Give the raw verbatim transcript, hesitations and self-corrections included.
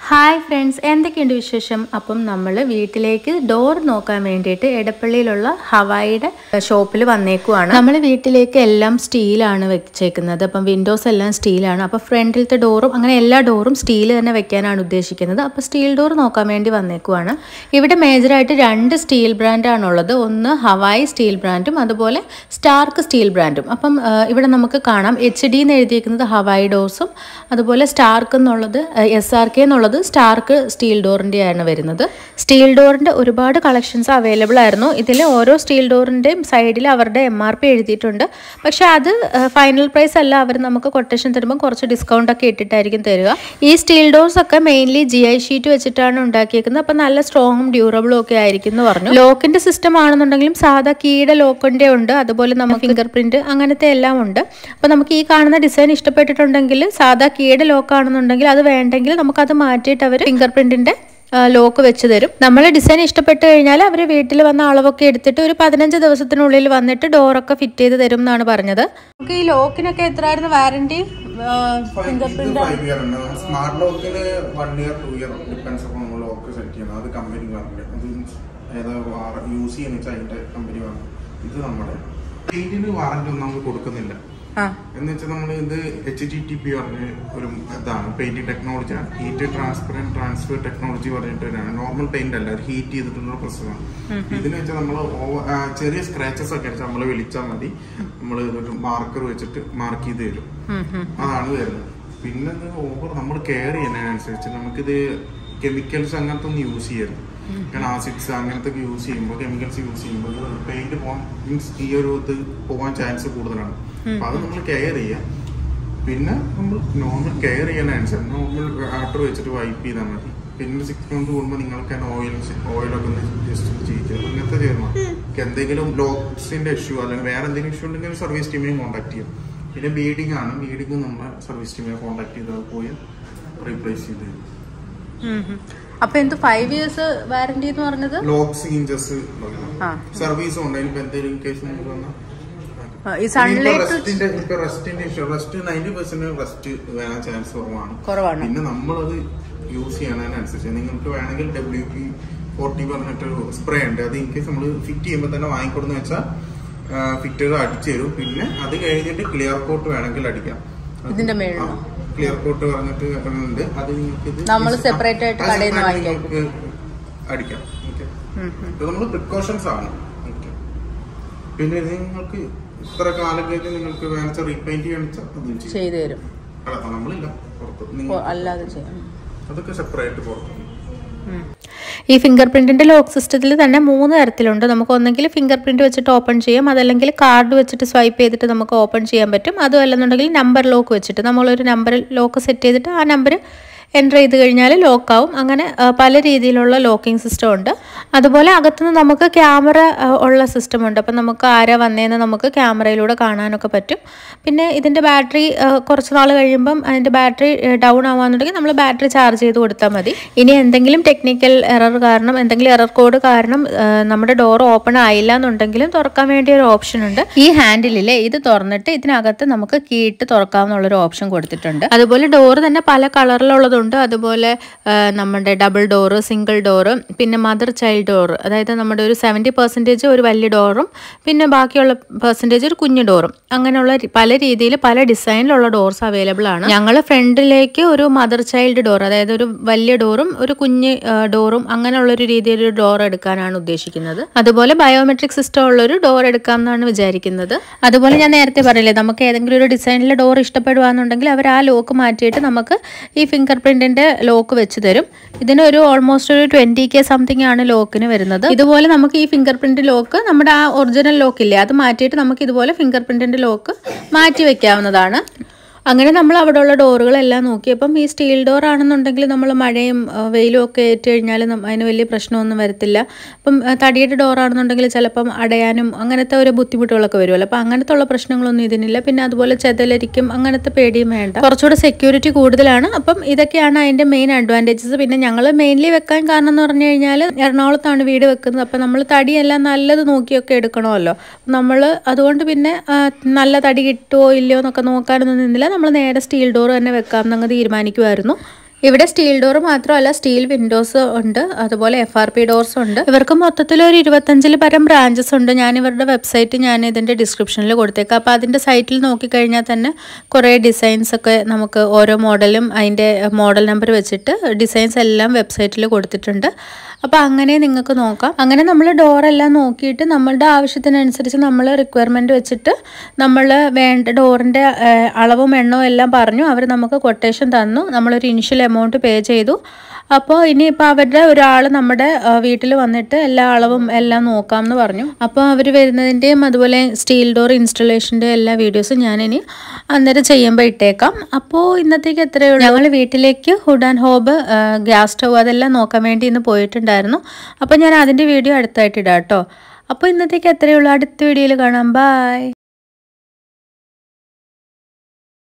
Hi friends, എന്തൊക്കെയുണ്ട് വിശേഷം? അപ്പം നമ്മൾ വീട്ടിലേക്ക് ഡോർ നോക്കാൻ വേണ്ടിയിട്ട് എടപ്പള്ളിയിലുള്ള ഹവായിയുടെ ഷോപ്പിൽ വന്നേക്കുവാണ്. നമ്മൾ വീട്ടിലേക്ക് എല്ലാം സ്റ്റീലാണ് വെച്ചേക്കുന്നത്. അപ്പം വിൻഡോസ് എല്ലാം സ്റ്റീലാണ്. അപ്പോൾ ഫ്രണ്ടിലത്തെ ഡോറും അങ്ങനെ എല്ലാ ഡോറും സ്റ്റീൽ തന്നെ വെക്കാനാണ് ഉദ്ദേശിക്കുന്നത്. അപ്പോൾ സ്റ്റീൽ ഡോർ നോക്കാൻ വേണ്ടി വന്നേക്കുവാണ്. ഇവിടെ മേജറായിട്ട് രണ്ട് സ്റ്റീൽ ബ്രാൻഡാണുള്ളത്. ഒന്ന് ഹവായി സ്റ്റീൽ ബ്രാൻഡും അതുപോലെ സ്റ്റാർക്ക് സ്റ്റീൽ ബ്രാൻഡും. അപ്പം ഇവിടെ നമുക്ക് കാണാം എച്ച് ഡി എന്ന് എഴുതിയിരിക്കുന്നത് ഹവായി ഡോർസും അതുപോലെ സ്റ്റാർക്ക് എന്നുള്ളത് എസ് ആർ കെ എന്നുള്ളത് സ്റ്റാർക്ക് സ്റ്റീൽ ഡോറിൻ്റെ ആണ് വരുന്നത്. സ്റ്റീൽ ഡോറിൻ്റെ ഒരുപാട് കളക്ഷൻസ് അവൈലബിൾ ആയിരുന്നു. ഇതിൽ ഓരോ സ്റ്റീൽ ഡോറിൻ്റെയും സൈഡിൽ അവരുടെ എം ആർ പി എഴുതിയിട്ടുണ്ട്. പക്ഷേ അത് ഫൈനൽ പ്രൈസ് അല്ല, അവർ നമുക്ക് കൊട്ടേഷൻ തരുമ്പോൾ കുറച്ച് ഡിസ്കൗണ്ട് ഒക്കെ ഇട്ടിട്ടായിരിക്കും തരിക. ഈ സ്റ്റീൽ ഡോർസ് ഒക്കെ മെയിൻലി ജി ഐ ഷീറ്റ് വെച്ചിട്ടാണ് ഉണ്ടാക്കിയേക്കുന്നത്. അപ്പം നല്ല സ്ട്രോങ്ങും ഡ്യൂറബിളും ഒക്കെ ആയിരിക്കും എന്ന് പറഞ്ഞു. ലോക്കിൻ്റെ സിസ്റ്റം ആണെന്നുണ്ടെങ്കിലും സാധാ കീയുടെ ലോക്കിൻ്റെ ഉണ്ട്, അതുപോലെ നമുക്ക് ഫിംഗർ പ്രിൻറ്റ് അങ്ങനത്തെ എല്ലാം ഉണ്ട്. അപ്പോൾ നമുക്ക് ഈ കാണുന്ന ഡിസൈൻ ഇഷ്ടപ്പെട്ടിട്ടുണ്ടെങ്കിൽ സാധാ കീയുടെ ലോക്ക് ആണെന്നുണ്ടെങ്കിൽ അത് വേണ്ടെങ്കിൽ നമുക്കത് മാറ്റിയിട്ട് അവർ ഫിംഗർ പ്രിന്റിന്റെ ലോക്ക് വെച്ച് തരും. നമ്മൾ ഡിസൈൻ ഇഷ്ടപ്പെട്ട് കഴിഞ്ഞാൽ അവർ വീട്ടിൽ വന്ന അളവൊക്കെ എടുത്തിട്ട് ഒരു പതിനഞ്ച് ദിവസത്തിനുള്ളിൽ വന്നിട്ട് ഡോറൊക്കെ ഫിറ്റ് ചെയ്ത് തരും എന്നാണ് പറഞ്ഞത്. നമുക്ക് ഈ ലോക്കിനൊക്കെ എത്രയായിരുന്നു വാറന്റി? ഫിംഗർ പ്രിന്റ് സ്മാർട്ട് ലോക്കിന് one year two year depends അപ്പോൾ നമ്മൾ ലോക്ക് സെറ്റ് ചെയ്യുന്നത്. അത് കമ്പനി വാറന്റി, അത് യൂസ് ചെയ്യുന്ന വെച്ചാൽ അതിന്റെ കമ്പനി വാറന്റി. ഇത് നമ്മുടെ പെയിന്റിന് വാറന്റി ഒന്നും നമുക്ക് കൊടുക്കുന്നില്ല. എന്ന് വെച്ചാൽ നമ്മൾ ഇത് എച്ച് ടി ടി പി പറഞ്ഞ ഒരു ഇതാണ്, പെയിന്റിംഗ് ടെക്നോളജിയാണ്. ഹീറ്റ് ട്രാൻസ്പെറന്റ് ട്രാൻസ്ഫർ ടെക്നോളജി പറഞ്ഞിട്ട് നോർമൽ പെയിന്റ് അല്ല, ഹീറ്റ് ചെയ്തിട്ടുള്ള പ്രശ്നമാണ്. ഇതിന് വെച്ചാൽ നമ്മൾ ചെറിയ സ്ക്രാച്ചസ് ഒക്കെ വെച്ചാൽ നമ്മൾ വിളിച്ചാൽ മതി, നമ്മൾ ഒരു മാർക്കർ വെച്ചിട്ട് മാർക്ക് ചെയ്ത് തരും. അതാണ് വരുന്നത്. പിന്നെ ഓവർ നമ്മൾ കെയർ ചെയ്യുന്നതിനനുസരിച്ച് നമുക്കിത് കെമിക്കൽസ് അങ്ങനത്തെ ഒന്നും യൂസ് ചെയ്യരുത്. കാരണം ആസിഡ്സ് അങ്ങനത്തെ യൂസ് ചെയ്യുമ്പോൾ, കെമിക്കൽസ് യൂസ് ചെയ്യുമ്പോൾ പെയിന്റ് പോകാൻ മീൻസ് ഈ ഒരു ഇത് പോകാൻ ചാൻസ് കൂടുതലാണ്. അപ്പൊ അത് നമ്മൾ കെയർ ചെയ്യാം. പിന്നെ നമ്മൾ നോർമൽ കെയർ ചെയ്യാനനുസരിച്ച് നോർമൽ വാട്ടർ വെച്ചിട്ട് വൈപ്പ് ചെയ്താൽ മതി. പിന്നെ സിക്സ് മന്ത് കൂടുമ്പോൾ നിങ്ങൾക്ക് തന്നെ ഓയിൽ ഓയിലൊക്കെ ഒന്ന് ജസ്റ്റ് ചെയ്യിക്കുക, അങ്ങനത്തെ ചെയ്യണം. എന്തെങ്കിലും ലോക്സിന്റെ ഇഷ്യൂ അല്ലെങ്കിൽ വേറെ എന്തെങ്കിലും ഇഷ്യൂ ഉണ്ടെങ്കിൽ സർവീസ് ടീമിനെ കോൺടാക്ട് ചെയ്യാം. പിന്നെ ബീഡിംഗ് ആണ്, ബീഡിംഗ് നമ്മൾ സർവീസ് ടീമിനെ കോൺടാക്ട് ചെയ്താൽ പോയി റീപ്ലേസ് ചെയ്ത് തരും. അപ്പൊ എന്ത് ഫൈവ് ഇയേഴ്സ് വാറന്റി എന്ന് പറഞ്ഞത്? ലോക്സ് ഇഞ്ചസ് സർവീസും ഉണ്ട്. എനിക്ക് എന്തെങ്കിലും കേസ് നമുക്ക് വന്നാൽ ചാൻസ് കുറവാണ്. പിന്നെ നമ്മളത് യൂസ് ചെയ്യണതിനനുസരിച്ച് നിങ്ങൾക്ക് വേണമെങ്കിൽ ഡബ്ല്യു പി ഫോർട്ടി പറഞ്ഞിട്ടൊരു സ്പ്രേ ഉണ്ട്. അത് ഇൻ കേസ് നമ്മൾ ഫിറ്റ് ചെയ്യുമ്പോൾ തന്നെ വാങ്ങിക്കൊടുന്ന് വെച്ചാൽ ഫിറ്റർ അടിച്ചു തരും. പിന്നെ അത് കഴിഞ്ഞിട്ട് ക്ലിയർ കോട്ട് വേണമെങ്കിൽ അടിക്കാം. ഇതിന്റെ മേളിൽ ക്ലിയർ കോട്ട് പറഞ്ഞിട്ട് ഉണ്ട്, അത് നിങ്ങൾക്ക് സെപ്പറേറ്റ് ആയിട്ട് അടിക്കാം. നമ്മൾ പ്രിക്കോഷൻസ് ആണ്. പിന്നെ നിങ്ങൾക്ക് ഇത്ര കാലം കഴിഞ്ഞ് നിങ്ങൾക്ക് വേണമെച്ച റീപെയിന്റ് ചെയ്ത് തരും. നമ്മളില്ല, അതൊക്കെ സെപ്പറേറ്റ് പുറത്ത്. ഈ ഫിംഗർ പ്രിന്റിന്റെ ലോക്ക് സിസ്റ്റത്തിൽ തന്നെ മൂന്ന് തരത്തിലുണ്ട്. നമുക്ക് ഒന്നെങ്കിൽ ഫിംഗർ പ്രിന്റ് വെച്ചിട്ട് ഓപ്പൺ ചെയ്യാം, അതല്ലെങ്കിൽ കാർഡ് വെച്ചിട്ട് സ്വൈപ്പ് ചെയ്തിട്ട് നമുക്ക് ഓപ്പൺ ചെയ്യാൻ പറ്റും. അതും അല്ലെന്നുണ്ടെങ്കിൽ നമ്പർ ലോക്ക് വെച്ചിട്ട് നമ്മളൊരു നമ്പർ ലോക്ക് സെറ്റ് ചെയ്തിട്ട് ആ നമ്പർ എൻ്റർ ചെയ്ത് കഴിഞ്ഞാൽ ലോക്കാവും. അങ്ങനെ പല രീതിയിലുള്ള ലോക്കിംഗ് സിസ്റ്റം ഉണ്ട്. അതുപോലെ അകത്തുനിന്ന് നമുക്ക് ക്യാമറ ഉള്ള സിസ്റ്റം ഉണ്ട്. അപ്പം നമുക്ക് ആരാ വന്നതെന്ന് നമുക്ക് ക്യാമറയിലൂടെ കാണാനൊക്കെ പറ്റും. പിന്നെ ഇതിൻ്റെ ബാറ്ററി കുറച്ച് നാൾ കഴിയുമ്പം അതിൻ്റെ ബാറ്ററി ഡൗൺ ആവാന്നുണ്ടെങ്കിൽ നമ്മൾ ബാറ്ററി ചാർജ് ചെയ്ത് കൊടുത്താൽ മതി. ഇനി എന്തെങ്കിലും ടെക്നിക്കൽ എറർ കാരണം, എന്തെങ്കിലും എറർ കോഡ് കാരണം നമ്മുടെ ഡോർ ഓപ്പൺ ആയില്ല എന്നുണ്ടെങ്കിലും തുറക്കാൻ വേണ്ടി ഒരു ഓപ്ഷൻ ഉണ്ട്. ഈ ഹാൻഡിലിലെ ഇത് തുറന്നിട്ട് ഇതിനകത്ത് നമുക്ക് കീയിട്ട് തുറക്കാവുന്നുള്ളൊരു ഓപ്ഷൻ കൊടുത്തിട്ടുണ്ട്. അതുപോലെ ഡോർ തന്നെ പല കളറിലുള്ളതുണ്ട്. അതുപോലെ നമ്മുടെ ഡബിൾ ഡോറ്, സിംഗിൾ ഡോറ്, പിന്നെ മദർ ചൈൽഡ് ഡോറ്, അതായത് നമ്മുടെ ഒരു സെവൻറ്റി പെർസെൻറ്റേജ് ഒരു വലിയ ഡോറും പിന്നെ ബാക്കിയുള്ള പെർസെൻറ്റേജ് ഒരു കുഞ്ഞു ഡോറും, അങ്ങനെയുള്ള പല രീതിയിൽ പല ഡിസൈനിലുള്ള ഡോർസ് അവൈലബിൾ ആണ്. ഞങ്ങൾ ഫ്രണ്ടിലേക്ക് ഒരു മദർ ചൈൽഡ് ഡോർ, അതായത് ഒരു വലിയ ഡോറും ഒരു കുഞ്ഞ് ഡോറും അങ്ങനെയുള്ളൊരു രീതിയിലൊരു ഡോർ എടുക്കാനാണ് ഉദ്ദേശിക്കുന്നത്. അതുപോലെ ബയോമെട്രിക് സിസ്റ്റം ഉള്ളൊരു ഡോർ എടുക്കാം എന്നാണ് വിചാരിക്കുന്നത്. അതുപോലെ ഞാൻ നേരത്തെ പറയില്ലേ, നമുക്ക് ഏതെങ്കിലും ഒരു ഡിസൈനിലെ ഡോർ ഇഷ്ടപ്പെടുകയാണെന്നുണ്ടെങ്കിൽ അവർ ആ ലോക്ക് മാറ്റിയിട്ട് നമുക്ക് ഈ ഫിംഗർ പ്രിന്റിന്റെ ലോക്ക് വെച്ച് തരും. ഇതിനൊരു ഓൾമോസ്റ്റ് ഒരു ട്വന്റി കെ സംതിങ് ആണ് ലോക്കിന് വരുന്നത്. ഇതുപോലെ നമുക്ക് ഈ ഫിംഗർ പ്രിന്റ് ലോക്ക് നമ്മുടെ ആ ഒറിജിനൽ ലോക്ക് ഇല്ലേ, അത് മാറ്റിയിട്ട് നമുക്ക് ഇതുപോലെ ഫിംഗർ പ്രിന്റിന്റെ ലോക്ക് മാറ്റി വെക്കാവുന്നതാണ്. അങ്ങനെ നമ്മൾ അവിടെയുള്ള ഡോറുകളെല്ലാം നോക്കിയപ്പം ഈ സ്റ്റീൽ ഡോർ ആണെന്നുണ്ടെങ്കിൽ നമ്മൾ മഴയും വെയിലും ഒക്കെ ഏറ്റ് കഴിഞ്ഞാൽ അതിന് വലിയ പ്രശ്നമൊന്നും വരത്തില്ല. അപ്പം തടിയുടെ ഡോർ ആണെന്നുണ്ടെങ്കിൽ ചിലപ്പം അടയാനും അങ്ങനത്തെ ഒരു ബുദ്ധിമുട്ടുകളൊക്കെ വരുമല്ലോ. അപ്പം അങ്ങനത്തെ ഉള്ള പ്രശ്നങ്ങളൊന്നും ഇതിനില്ല. പിന്നെ അതുപോലെ ചെതലരിക്കും, അങ്ങനത്തെ പേടിയും വേണ്ട. കുറച്ചുകൂടെ സെക്യൂരിറ്റി കൂടുതലാണ്. അപ്പം ഇതൊക്കെയാണ് അതിൻ്റെ മെയിൻ അഡ്വാൻറ്റേജസ്. പിന്നെ ഞങ്ങൾ മെയിൻലി വെക്കാൻ കാരണം എന്ന് പറഞ്ഞു കഴിഞ്ഞാൽ എറണാകുളത്താണ് വീട് വെക്കുന്നത്. അപ്പം നമ്മൾ തടിയെല്ലാം നല്ലത് നോക്കിയൊക്കെ എടുക്കണമല്ലോ. നമ്മൾ അതുകൊണ്ട് പിന്നെ നല്ല തടി കിട്ടുമോ ഇല്ലയോ എന്നൊക്കെ നോക്കാനൊന്നും നിന്നില്ല. നമ്മൾ നേരെ സ്റ്റീൽ ഡോർ തന്നെ വെക്കാമെന്നങ്ങ് തീരുമാനിക്കുമായിരുന്നു. ഇവിടെ സ്റ്റീൽ ഡോർ മാത്രമല്ല സ്റ്റീൽ വിൻഡോസ് ഉണ്ട്, അതുപോലെ എഫ് ആർ പി ഡോർസും ഉണ്ട്. ഇവർക്ക് മൊത്തത്തിൽ ഒരു ഇരുപത്തഞ്ചിൽ പരം ബ്രാഞ്ചസ് ഉണ്ട്. ഞാൻ ഇവരുടെ വെബ്സൈറ്റ് ഞാൻ ഇതിൻ്റെ ഡിസ്ക്രിപ്ഷനിൽ കൊടുത്തേക്കാം. അപ്പോൾ അതിൻ്റെ സൈറ്റിൽ നോക്കിക്കഴിഞ്ഞാൽ തന്നെ കുറേ ഡിസൈൻസ് ഒക്കെ നമുക്ക് ഓരോ മോഡലും അതിൻ്റെ മോഡൽ നമ്പർ വെച്ചിട്ട് ഡിസൈൻസ് എല്ലാം വെബ്സൈറ്റിൽ കൊടുത്തിട്ടുണ്ട്. അപ്പോൾ അങ്ങനെ നിങ്ങൾക്ക് നോക്കാം. അങ്ങനെ നമ്മൾ ഡോറെല്ലാം നോക്കിയിട്ട് നമ്മളുടെ ആവശ്യത്തിനനുസരിച്ച് നമ്മൾ റിക്വയർമെൻറ്റ് വെച്ചിട്ട് നമ്മൾ വേണ്ട ഡോറിൻ്റെ അളവും എണ്ണവും എല്ലാം പറഞ്ഞു. അവർ നമുക്ക് കൊട്ടേഷൻ തന്നു. നമ്മളൊരു ഇനിഷ്യൽ എമൗണ്ട് പേ ചെയ്തു. അപ്പോൾ ഇനിയിപ്പോൾ അവരുടെ ഒരാൾ നമ്മുടെ വീട്ടിൽ വന്നിട്ട് എല്ലാ അളവും എല്ലാം നോക്കാം എന്ന് പറഞ്ഞു. അപ്പോൾ അവർ വരുന്നതിൻ്റെയും അതുപോലെ സ്റ്റീൽ ഡോർ ഇൻസ്റ്റലേഷൻ്റെ എല്ലാ വീഡിയോസും ഞാനിനി അന്നേരം ചെയ്യുമ്പോൾ ഇട്ടേക്കാം. അപ്പോൾ ഇന്നത്തേക്ക് എത്രയേ ഉള്ളൂ. ഞങ്ങൾ വീട്ടിലേക്ക് hood and hob gas stove അതെല്ലാം നോക്കാൻ വേണ്ടി ഇന്ന് പോയിട്ടുണ്ടായിരുന്നു. അപ്പോൾ ഞാൻ അതിൻ്റെ വീഡിയോ അടുത്തായിട്ട് ഇടാം കേട്ടോ. അപ്പോൾ ഇന്നത്തേക്ക് എത്രയേ ഉള്ളൂ. അടുത്ത വീഡിയോയിൽ കാണാം. ബൈ.